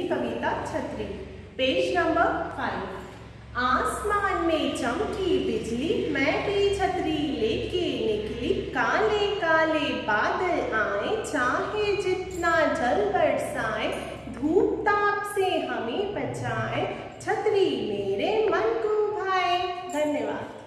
कविता छतरी। Page number 5। आसमान में चमकी बिजली, मैं भी छतरी लेके निकली। काले काले बादल आए, चाहे जितना जल बरसाए। धूप ताप से हमें बचाए, छतरी मेरे मन को भाए। धन्यवाद।